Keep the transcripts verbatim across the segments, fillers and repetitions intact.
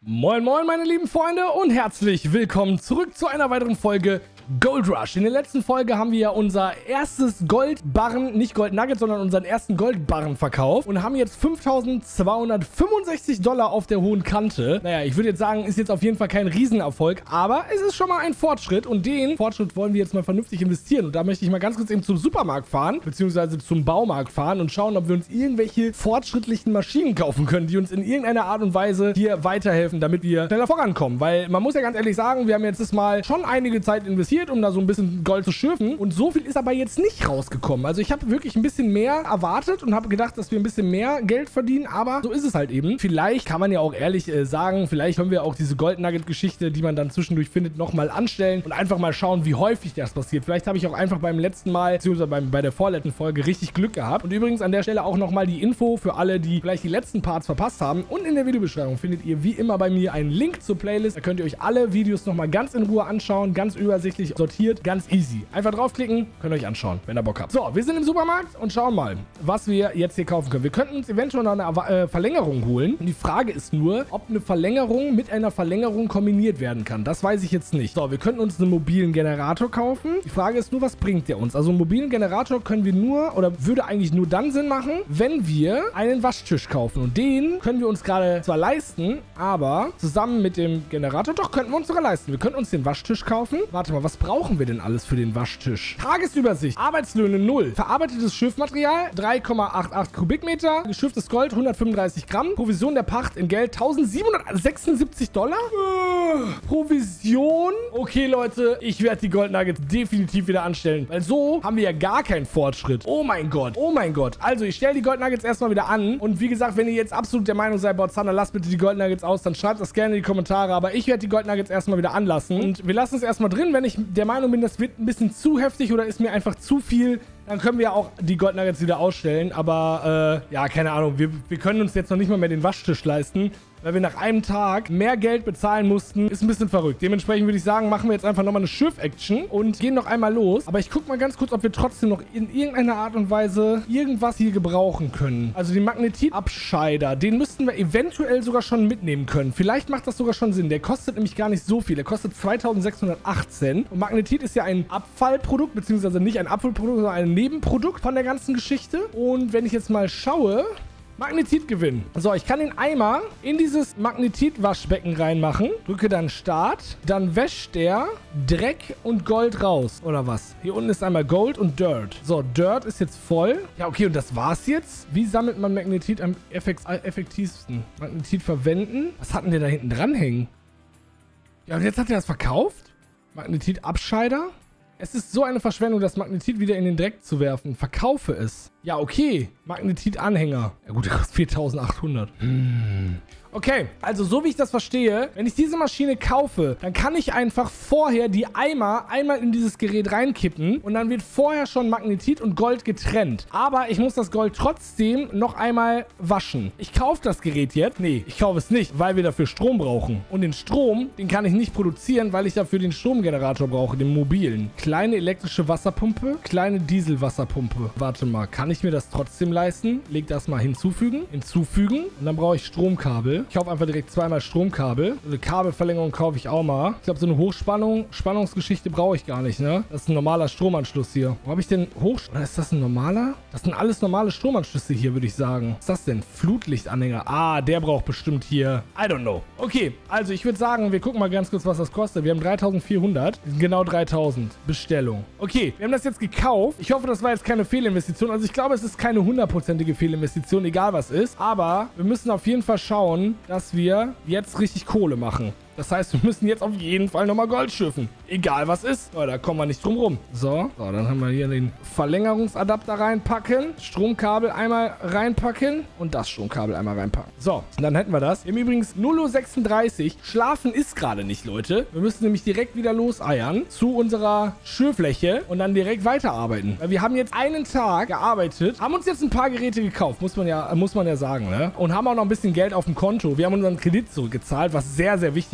Moin moin meine lieben Freunde und herzlich willkommen zurück zu einer weiteren Folge Gold Rush. In der letzten Folge haben wir ja unser erstes Goldbarren, nicht Gold Nugget, sondern unseren ersten Goldbarren verkauft und haben jetzt fünftausendzweihundertfünfundsechzig Dollar auf der hohen Kante. Naja, ich würde jetzt sagen, ist jetzt auf jeden Fall kein Riesenerfolg, aber es ist schon mal ein Fortschritt und den Fortschritt wollen wir jetzt mal vernünftig investieren. Und da möchte ich mal ganz kurz eben zum Supermarkt fahren, beziehungsweise zum Baumarkt fahren und schauen, ob wir uns irgendwelche fortschrittlichen Maschinen kaufen können, die uns in irgendeiner Art und Weise hier weiterhelfen, damit wir schneller vorankommen. Weil man muss ja ganz ehrlich sagen, wir haben jetzt das mal schon einige Zeit investiert, um da so ein bisschen Gold zu schürfen. Und so viel ist aber jetzt nicht rausgekommen. Also ich habe wirklich ein bisschen mehr erwartet und habe gedacht, dass wir ein bisschen mehr Geld verdienen, aber so ist es halt eben. Vielleicht kann man ja auch ehrlich äh, sagen, vielleicht können wir auch diese Gold-Nugget-Geschichte, die man dann zwischendurch findet, nochmal anstellen und einfach mal schauen, wie häufig das passiert. Vielleicht habe ich auch einfach beim letzten Mal, beziehungsweise beim, bei der vorletzten Folge richtig Glück gehabt. Und übrigens an der Stelle auch nochmal die Info für alle, die vielleicht die letzten Parts verpasst haben. Und in der Videobeschreibung findet ihr wie immer bei mir einen Link zur Playlist. Da könnt ihr euch alle Videos nochmal ganz in Ruhe anschauen, ganz übersichtlich sortiert, ganz easy. Einfach draufklicken, könnt ihr euch anschauen, wenn ihr Bock habt. So, wir sind im Supermarkt und schauen mal, was wir jetzt hier kaufen können. Wir könnten uns eventuell noch eine äh, Verlängerung holen. Und die Frage ist nur, ob eine Verlängerung mit einer Verlängerung kombiniert werden kann. Das weiß ich jetzt nicht. So, wir könnten uns einen mobilen Generator kaufen. Die Frage ist nur, was bringt der uns? Also einen mobilen Generator können wir nur, oder würde eigentlich nur dann Sinn machen, wenn wir einen Waschtisch kaufen. Und den können wir uns gerade zwar leisten, aber zusammen mit dem Generator, doch, könnten wir uns sogar leisten. Wir könnten uns den Waschtisch kaufen. Warte mal, was brauchen wir denn alles für den Waschtisch? Tagesübersicht, Arbeitslöhne null, verarbeitetes Schiffmaterial drei Komma achundachtzig Kubikmeter, geschifftes Gold hundertfünfunddreißig Gramm, Provision der Pacht in Geld eintausendsiebenhundertsechsundsiebzig Dollar. Äh, Provision. Okay, Leute, ich werde die Gold Nuggets definitiv wieder anstellen, weil so haben wir ja gar keinen Fortschritt. Oh mein Gott, oh mein Gott. Also ich stelle die Gold Nuggets erstmal wieder an und wie gesagt, wenn ihr jetzt absolut der Meinung seid, boah, Zander, lasst bitte die Gold Nuggets aus, dann schreibt das gerne in die Kommentare, aber ich werde die Gold Nuggets erstmal wieder anlassen und wir lassen es erstmal drin. Wenn ich der Meinung bin, das wird ein bisschen zu heftig oder ist mir einfach zu viel, dann können wir auch die Gold Nuggets wieder ausstellen, aber äh, ja, keine Ahnung, wir, wir können uns jetzt noch nicht mal mehr den Waschtisch leisten, weil wir nach einem Tag mehr Geld bezahlen mussten, ist ein bisschen verrückt. Dementsprechend würde ich sagen, machen wir jetzt einfach nochmal eine Schiff-Action und gehen noch einmal los. Aber ich gucke mal ganz kurz, ob wir trotzdem noch in irgendeiner Art und Weise irgendwas hier gebrauchen können. Also den Magnetit-Abscheider, den müssten wir eventuell sogar schon mitnehmen können. Vielleicht macht das sogar schon Sinn. Der kostet nämlich gar nicht so viel. Der kostet zweitausendsechshundertachtzehn. Und Magnetit ist ja ein Abfallprodukt, beziehungsweise nicht ein Abfallprodukt, sondern ein Nebenprodukt von der ganzen Geschichte. Und wenn ich jetzt mal schaue... Magnetit gewinnen. So, ich kann den Eimer in dieses Magnetit-Waschbecken reinmachen. Drücke dann Start. Dann wäscht der Dreck und Gold raus. Oder was? Hier unten ist einmal Gold und Dirt. So, Dirt ist jetzt voll. Ja, okay, und das war's jetzt. Wie sammelt man Magnetit am effektivsten? Magnetit verwenden. Was hat denn der da hinten dranhängen? Ja, und jetzt hat er das verkauft? Magnetit-Abscheider? Es ist so eine Verschwendung, das Magnetit wieder in den Dreck zu werfen. Verkaufe es. Ja, okay. Magnetit-Anhänger. Ja gut, der kostet viertausendachthundert. Hm. Okay, also so wie ich das verstehe, wenn ich diese Maschine kaufe, dann kann ich einfach vorher die Eimer einmal in dieses Gerät reinkippen und dann wird vorher schon Magnetit und Gold getrennt. Aber ich muss das Gold trotzdem noch einmal waschen. Ich kaufe das Gerät jetzt. Nee, ich kaufe es nicht, weil wir dafür Strom brauchen. Und den Strom, den kann ich nicht produzieren, weil ich dafür den Stromgenerator brauche, den mobilen. Kleine elektrische Wasserpumpe, kleine Dieselwasserpumpe. Warte mal, kann ich mir das trotzdem leisten? Leg das mal hinzufügen, hinzufügen und dann brauche ich Stromkabel. Ich kaufe einfach direkt zweimal Stromkabel. Eine Kabelverlängerung kaufe ich auch mal. Ich glaube, so eine Hochspannung, Spannungsgeschichte brauche ich gar nicht, ne? Das ist ein normaler Stromanschluss hier. Wo habe ich denn Hoch... Oder ist das ein normaler? Das sind alles normale Stromanschlüsse hier, würde ich sagen. Was ist das denn? Flutlichtanhänger. Ah, der braucht bestimmt hier... I don't know. Okay, also ich würde sagen, wir gucken mal ganz kurz, was das kostet. Wir haben dreitausendvierhundert. Genau dreitausend. Bestellung. Okay, wir haben das jetzt gekauft. Ich hoffe, das war jetzt keine Fehlinvestition. Also ich glaube, es ist keine hundertprozentige Fehlinvestition, egal was ist. Aber wir müssen auf jeden Fall schauen, dass wir jetzt richtig Kohle machen. Das heißt, wir müssen jetzt auf jeden Fall nochmal Gold schiffen. Egal was ist. Oh, da kommen wir nicht drum rum. So. So, dann haben wir hier den Verlängerungsadapter reinpacken. Stromkabel einmal reinpacken. Und das Stromkabel einmal reinpacken. So, dann hätten wir das. Wir haben übrigens null Uhr sechsunddreißig. Schlafen ist gerade nicht, Leute. Wir müssen nämlich direkt wieder loseiern zu unserer Schürfläche und dann direkt weiterarbeiten. Weil wir haben jetzt einen Tag gearbeitet, haben uns jetzt ein paar Geräte gekauft, muss man ja, muss man ja sagen, ne? Und haben auch noch ein bisschen Geld auf dem Konto. Wir haben unseren Kredit zurückgezahlt, was sehr, sehr wichtig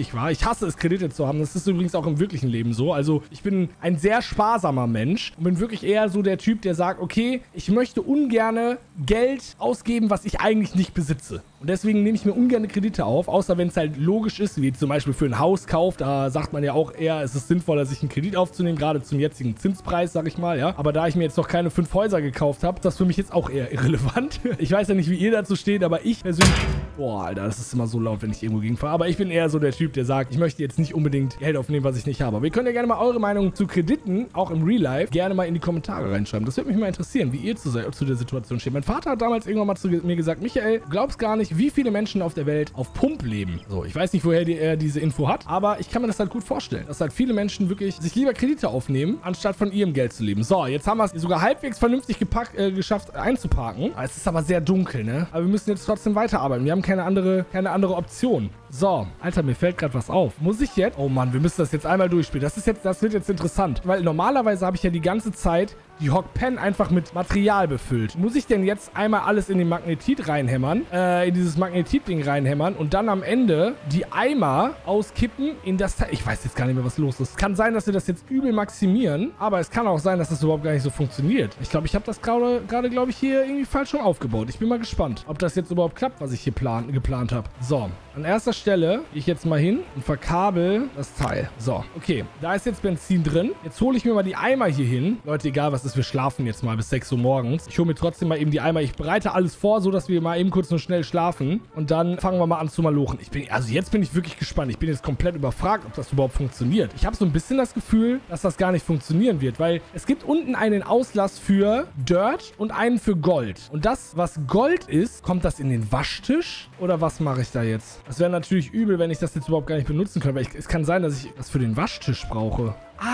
nicht wahr? Ich hasse es, Kredite zu haben. Das ist übrigens auch im wirklichen Leben so. Also ich bin ein sehr sparsamer Mensch und bin wirklich eher so der Typ, der sagt, okay, ich möchte ungerne Geld ausgeben, was ich eigentlich nicht besitze. Und deswegen nehme ich mir ungerne Kredite auf, außer wenn es halt logisch ist, wie zum Beispiel für ein Hauskauf. Da sagt man ja auch eher, es ist sinnvoller, sich einen Kredit aufzunehmen, gerade zum jetzigen Zinspreis, sag ich mal, ja. Aber da ich mir jetzt noch keine fünf Häuser gekauft habe, ist das für mich jetzt auch eher irrelevant. Ich weiß ja nicht, wie ihr dazu steht, aber ich persönlich... Boah, Alter, das ist immer so laut, wenn ich irgendwo gegenfahre. Aber ich bin eher so der Typ, der sagt, ich möchte jetzt nicht unbedingt Geld aufnehmen, was ich nicht habe. Aber ihr könnt ja gerne mal eure Meinung zu Krediten, auch im Real Life, gerne mal in die Kommentare reinschreiben. Das würde mich mal interessieren, wie ihr zu, zu der Situation steht. Mein Vater hat damals irgendwann mal zu mir gesagt, Michael, glaubst gar nicht, wie viele Menschen auf der Welt auf Pump leben. So, ich weiß nicht, woher die, er diese Info hat, aber ich kann mir das halt gut vorstellen, dass halt viele Menschen wirklich sich lieber Kredite aufnehmen, anstatt von ihrem Geld zu leben. So, jetzt haben wir es sogar halbwegs vernünftig gepackt, äh, geschafft einzuparken. Es ist aber sehr dunkel, ne? Aber wir müssen jetzt trotzdem weiterarbeiten. Wir haben keine andere, keine andere Option. So, Alter, mir fällt gerade was auf. Muss ich jetzt? Oh Mann, wir müssen das jetzt einmal durchspielen. Das ist jetzt, das wird jetzt interessant, weil normalerweise habe ich ja die ganze Zeit die Hogpen einfach mit Material befüllt. Muss ich denn jetzt einmal alles in den Magnetit reinhämmern, äh, in dieses Magnetit-Ding reinhämmern und dann am Ende die Eimer auskippen in das Teil? Ich weiß jetzt gar nicht mehr, was los ist. Es kann sein, dass wir das jetzt übel maximieren, aber es kann auch sein, dass das überhaupt gar nicht so funktioniert. Ich glaube, ich habe das gerade, gerade glaube ich, hier irgendwie falsch schon aufgebaut. Ich bin mal gespannt, ob das jetzt überhaupt klappt, was ich hier plan, geplant habe. So, an erster Stelle gehe ich jetzt mal hin und verkabel das Teil. So, okay, da ist jetzt Benzin drin. Jetzt hole ich mir mal die Eimer hier hin. Leute, egal was ist, wir schlafen jetzt mal bis sechs Uhr morgens. Ich hole mir trotzdem mal eben die Eimer. Ich bereite alles vor, so dass wir mal eben kurz nur schnell schlafen. Und dann fangen wir mal an zu malochen. Ich bin, also jetzt bin ich wirklich gespannt. Ich bin jetzt komplett überfragt, ob das überhaupt funktioniert. Ich habe so ein bisschen das Gefühl, dass das gar nicht funktionieren wird, weil es gibt unten einen Auslass für Dirt und einen für Gold. Und das, was Gold ist, kommt das in den Waschtisch? Oder was mache ich da jetzt? Das wäre natürlich übel, wenn ich das jetzt überhaupt gar nicht benutzen könnte, weil ich, es kann sein, dass ich das für den Waschtisch brauche.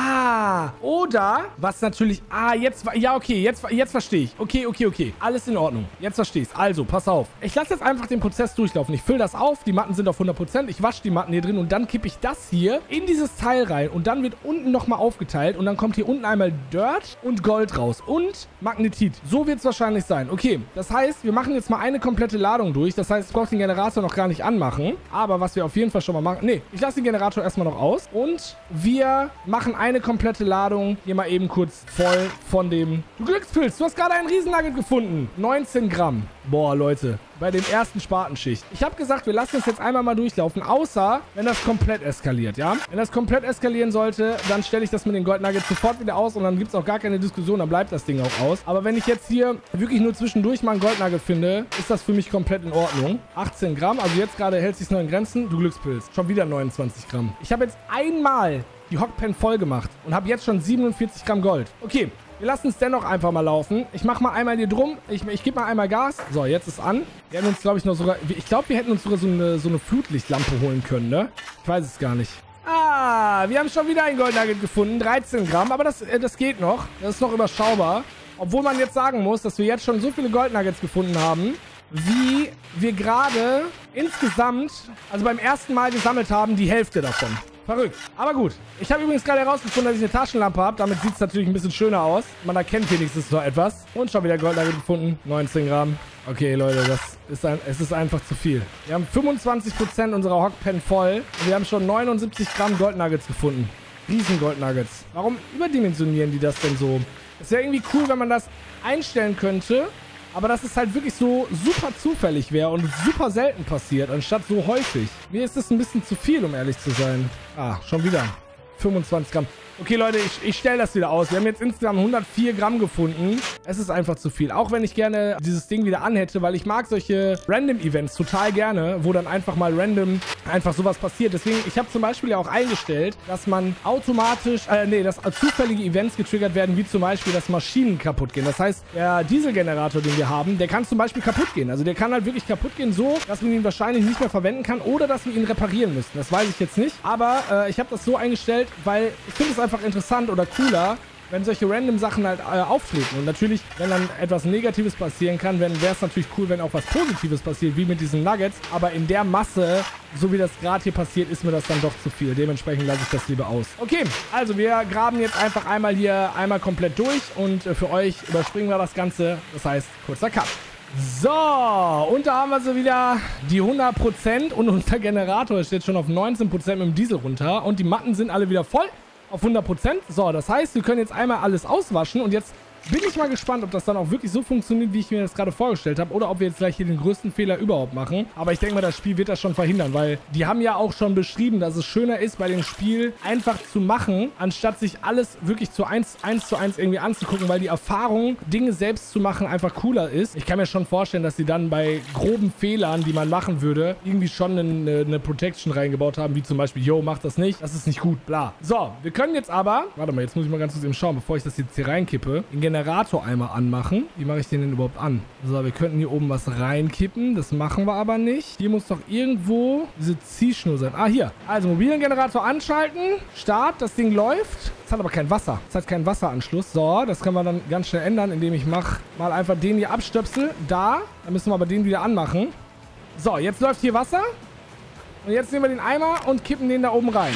Ah, oder, was natürlich, ah, jetzt, ja, okay, jetzt, jetzt verstehe ich. Okay, okay, okay, alles in Ordnung. Jetzt verstehe ich es. Also, pass auf. Ich lasse jetzt einfach den Prozess durchlaufen. Ich fülle das auf, die Matten sind auf hundert Prozent. Ich wasche die Matten hier drin und dann kippe ich das hier in dieses Teil rein. Und dann wird unten nochmal aufgeteilt und dann kommt hier unten einmal Dirt und Gold raus und Magnetit. So wird es wahrscheinlich sein. Okay, das heißt, wir machen jetzt mal eine komplette Ladung durch. Das heißt, ich brauche den Generator noch gar nicht anmachen. Aber was wir auf jeden Fall schon mal machen, nee, ich lasse den Generator erstmal noch aus und wir machen eine komplette Ladung hier mal eben kurz voll von dem... Du Glückspilz, du hast gerade einen Riesennugget gefunden. neunzehn Gramm. Boah, Leute. Bei dem ersten Spartenschicht. Ich habe gesagt, wir lassen es jetzt einmal mal durchlaufen, außer wenn das komplett eskaliert, ja? Wenn das komplett eskalieren sollte, dann stelle ich das mit den Goldnuggets sofort wieder aus und dann gibt es auch gar keine Diskussion, dann bleibt das Ding auch aus. Aber wenn ich jetzt hier wirklich nur zwischendurch mal ein Goldnugget finde, ist das für mich komplett in Ordnung. achtzehn Gramm, also jetzt gerade hält sich noch in Grenzen. Du Glückspilz. Schon wieder neunundzwanzig Gramm. Ich habe jetzt einmal die Hogpen voll gemacht und habe jetzt schon siebenundvierzig Gramm Gold. Okay, wir lassen es dennoch einfach mal laufen. Ich mache mal einmal hier drum. Ich, ich gebe mal einmal Gas. So, jetzt ist an. Wir hätten uns, glaube ich, noch sogar... Ich glaube, wir hätten uns sogar so eine, so eine Flutlichtlampe holen können, ne? Ich weiß es gar nicht. Ah, wir haben schon wieder ein Goldnugget gefunden. dreizehn Gramm, aber das, äh, das geht noch. Das ist noch überschaubar. Obwohl man jetzt sagen muss, dass wir jetzt schon so viele Goldnuggets gefunden haben, wie wir gerade insgesamt, also beim ersten Mal gesammelt haben, die Hälfte davon. Verrückt. Aber gut. Ich habe übrigens gerade herausgefunden, dass ich eine Taschenlampe habe. Damit sieht es natürlich ein bisschen schöner aus. Man erkennt wenigstens noch etwas. Und schon wieder Goldnugget gefunden. neunzehn Gramm. Okay, Leute, das ist ein, es ist einfach zu viel. Wir haben fünfundzwanzig Prozent unserer Hogpen voll. Und wir haben schon neunundsiebzig Gramm Goldnuggets gefunden. Riesen Goldnuggets. Warum überdimensionieren die das denn so? Es wäre irgendwie cool, wenn man das einstellen könnte. Aber dass es halt wirklich so super zufällig wäre und super selten passiert, anstatt so häufig. Mir ist das ein bisschen zu viel, um ehrlich zu sein. Ah, schon wieder. fünfundzwanzig Gramm. Okay, Leute, ich, ich stelle das wieder aus. Wir haben jetzt insgesamt hundertvier Gramm gefunden. Es ist einfach zu viel. Auch wenn ich gerne dieses Ding wieder anhätte, weil ich mag solche Random-Events total gerne, wo dann einfach mal random einfach sowas passiert. Deswegen, ich habe zum Beispiel ja auch eingestellt, dass man automatisch, äh, nee, dass zufällige Events getriggert werden, wie zum Beispiel, dass Maschinen kaputt gehen. Das heißt, der Dieselgenerator, den wir haben, der kann zum Beispiel kaputt gehen. Also der kann halt wirklich kaputt gehen, so, dass man ihn wahrscheinlich nicht mehr verwenden kann oder dass wir ihn reparieren müssen. Das weiß ich jetzt nicht. Aber äh, ich habe das so eingestellt, weil ich finde es einfach interessant oder cooler, wenn solche random Sachen halt äh, auftreten. Und natürlich, wenn dann etwas Negatives passieren kann, wäre es natürlich cool, wenn auch was Positives passiert, wie mit diesen Nuggets. Aber in der Masse, so wie das gerade hier passiert, ist mir das dann doch zu viel. Dementsprechend lasse ich das lieber aus. Okay, also wir graben jetzt einfach einmal hier einmal komplett durch und äh, für euch überspringen wir das Ganze. Das heißt, kurzer Cut. So, und da haben wir sie wieder, die hundert Prozent. Und unser Generator steht schon auf neunzehn Prozent mit dem Diesel runter. Und die Matten sind alle wieder voll auf hundert Prozent. So, das heißt, wir können jetzt einmal alles auswaschen. Und jetzt bin ich mal gespannt, ob das dann auch wirklich so funktioniert, wie ich mir das gerade vorgestellt habe. Oder ob wir jetzt gleich hier den größten Fehler überhaupt machen. Aber ich denke mal, das Spiel wird das schon verhindern. Weil die haben ja auch schon beschrieben, dass es schöner ist, bei dem Spiel einfach zu machen, anstatt sich alles wirklich zu eins, eins zu eins irgendwie anzugucken. Weil die Erfahrung, Dinge selbst zu machen, einfach cooler ist. Ich kann mir schon vorstellen, dass sie dann bei groben Fehlern, die man machen würde, irgendwie schon eine, eine Protection reingebaut haben. Wie zum Beispiel, yo, mach das nicht. Das ist nicht gut, bla. So, wir können jetzt aber... Warte mal, jetzt muss ich mal ganz kurz eben schauen, bevor ich das jetzt hier reinkippe. Den Generator einmal anmachen. Wie mache ich den denn überhaupt an? So, wir könnten hier oben was reinkippen. Das machen wir aber nicht. Hier muss doch irgendwo diese Ziehschnur sein. Ah, hier. Also, mobilen Generator anschalten. Start. Das Ding läuft. Es hat aber kein Wasser. Es hat keinen Wasseranschluss. So, das können wir dann ganz schnell ändern, indem ich mache mal einfach den hier abstöpsel. Da. Dann müssen wir aber den wieder anmachen. So, jetzt läuft hier Wasser. Und jetzt nehmen wir den Eimer und kippen den da oben rein.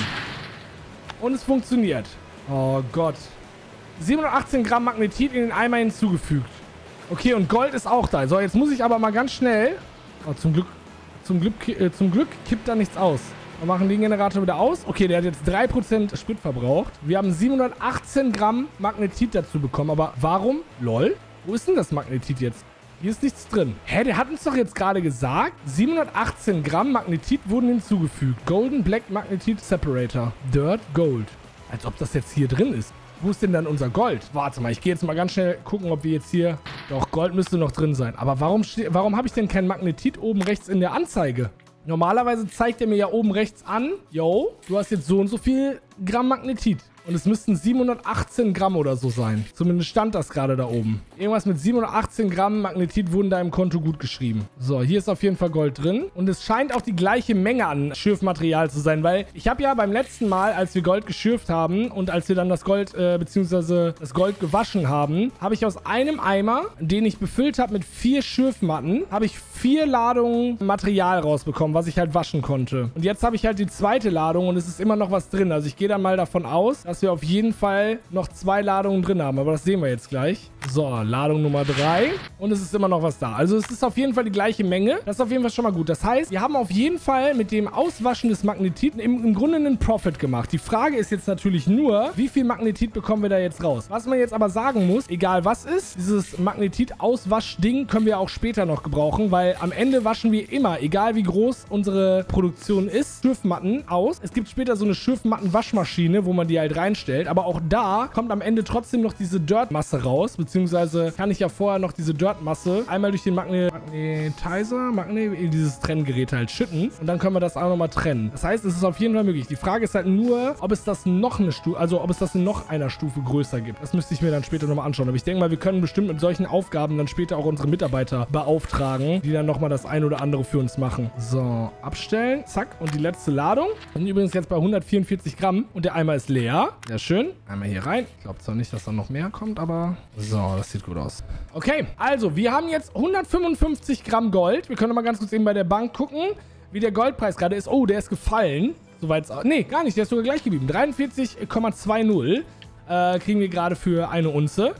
Und es funktioniert. Oh Gott. siebenhundertachtzehn Gramm Magnetit in den Eimer hinzugefügt. Okay, und Gold ist auch da. So, jetzt muss ich aber mal ganz schnell... Oh, zum Glück, zum Glück, äh, zum Glück kippt da nichts aus. Wir machen den Generator wieder aus. Okay, der hat jetzt drei Prozent Sprit verbraucht. Wir haben siebenhundertachtzehn Gramm Magnetit dazu bekommen. Aber warum? Lol. Wo ist denn das Magnetit jetzt? Hier ist nichts drin. Hä, der hat uns doch jetzt gerade gesagt, siebenhundertachtzehn Gramm Magnetit wurden hinzugefügt. Golden Black Magnetit Separator. Dirt Gold. Als ob das jetzt hier drin ist. Wo ist denn dann unser Gold? Warte mal, ich gehe jetzt mal ganz schnell gucken, ob wir jetzt hier... Doch, Gold müsste noch drin sein. Aber warum, warum habe ich denn kein Magnetit oben rechts in der Anzeige? Normalerweise zeigt er mir ja oben rechts an, yo, du hast jetzt so und so viel Gramm Magnetit. Und es müssten siebenhundertachtzehn Gramm oder so sein. Zumindest stand das gerade da oben. Irgendwas mit siebenhundertachtzehn Gramm Magnetit wurden da im Konto gut geschrieben. So, hier ist auf jeden Fall Gold drin. Und es scheint auch die gleiche Menge an Schürfmaterial zu sein. Weil ich habe ja beim letzten Mal, als wir Gold geschürft haben und als wir dann das Gold, äh, beziehungsweise das Gold gewaschen haben, habe ich aus einem Eimer, den ich befüllt habe mit vier Schürfmatten, habe ich vier Ladungen Material rausbekommen, was ich halt waschen konnte. Und jetzt habe ich halt die zweite Ladung und es ist immer noch was drin. Also ich gehe dann mal davon aus, dass wir auf jeden Fall noch zwei Ladungen drin haben. Aber das sehen wir jetzt gleich. So, Ladung Nummer drei. Und es ist immer noch was da. Also es ist auf jeden Fall die gleiche Menge. Das ist auf jeden Fall schon mal gut. Das heißt, wir haben auf jeden Fall mit dem Auswaschen des Magnetit im, im Grunde einen Profit gemacht. Die Frage ist jetzt natürlich nur, wie viel Magnetit bekommen wir da jetzt raus? Was man jetzt aber sagen muss, egal was ist, dieses Magnetit-Auswasch-Ding können wir auch später noch gebrauchen, weil am Ende waschen wir immer, egal wie groß unsere Produktion ist, Schürfmatten aus. Es gibt später so eine Schürfmatten-Waschmaschine, wo man die halt reinstellt, aber auch da kommt am Ende trotzdem noch diese Dirt-Masse raus, beziehungsweise kann ich ja vorher noch diese Dirt-Masse einmal durch den Magne Magnetizer, Magne dieses Trenngerät halt schütten und dann können wir das auch nochmal trennen. Das heißt, es ist auf jeden Fall möglich. Die Frage ist halt nur, ob es das noch eine Stufe, also ob es das in noch einer Stufe größer gibt. Das müsste ich mir dann später nochmal anschauen. Aber ich denke mal, wir können bestimmt mit solchen Aufgaben dann später auch unsere Mitarbeiter beauftragen, die dann nochmal das ein oder andere für uns machen. So, abstellen, zack, und die letzte Ladung. Wir sind übrigens jetzt bei hundertvierundvierzig Gramm und der Eimer ist leer. Sehr schön. Einmal hier rein. Ich glaube zwar nicht, dass da noch mehr kommt, aber so, das sieht gut aus. Okay, also wir haben jetzt hundertfünfundfünfzig Gramm Gold. Wir können mal ganz kurz eben bei der Bank gucken, wie der Goldpreis gerade ist. Oh, der ist gefallen. Soweit es... Nee, gar nicht. Der ist sogar gleich geblieben. dreiundvierzig Komma zwanzig äh, kriegen wir gerade für eine Unze.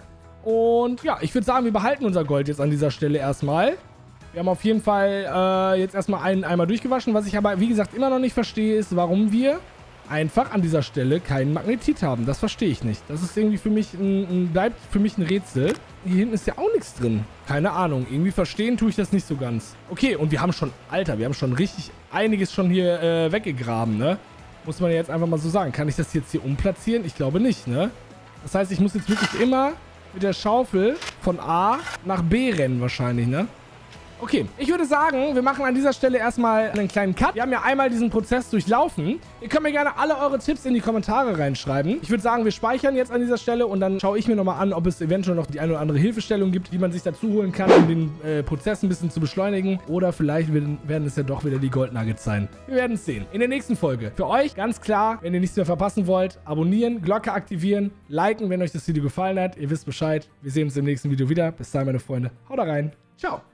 Und ja, ich würde sagen, wir behalten unser Gold jetzt an dieser Stelle erstmal. Wir haben auf jeden Fall äh, jetzt erstmal einen Eimer durchgewaschen. Was ich aber, wie gesagt, immer noch nicht verstehe, ist, warum wir einfach an dieser Stelle keinen Magnetit haben. Das verstehe ich nicht. Das ist irgendwie für mich ein, ein, bleibt für mich ein Rätsel. Hier hinten ist ja auch nichts drin. Keine Ahnung. Irgendwie verstehen tue ich das nicht so ganz. Okay, und wir haben schon, Alter, wir haben schon richtig einiges schon hier äh, weggegraben, ne? Muss man ja jetzt einfach mal so sagen. Kann ich das jetzt hier umplatzieren? Ich glaube nicht, ne? Das heißt, ich muss jetzt wirklich immer mit der Schaufel von A nach B rennen wahrscheinlich, ne? Okay, ich würde sagen, wir machen an dieser Stelle erstmal einen kleinen Cut. Wir haben ja einmal diesen Prozess durchlaufen. Ihr könnt mir gerne alle eure Tipps in die Kommentare reinschreiben. Ich würde sagen, wir speichern jetzt an dieser Stelle und dann schaue ich mir nochmal an, ob es eventuell noch die eine oder andere Hilfestellung gibt, die man sich dazu holen kann, um den äh, Prozess ein bisschen zu beschleunigen. Oder vielleicht werden, werden es ja doch wieder die Gold Nuggets sein. Wir werden es sehen. In der nächsten Folge. Für euch ganz klar, wenn ihr nichts mehr verpassen wollt, abonnieren, Glocke aktivieren, liken, wenn euch das Video gefallen hat. Ihr wisst Bescheid. Wir sehen uns im nächsten Video wieder. Bis dahin, meine Freunde. Haut rein. Ciao.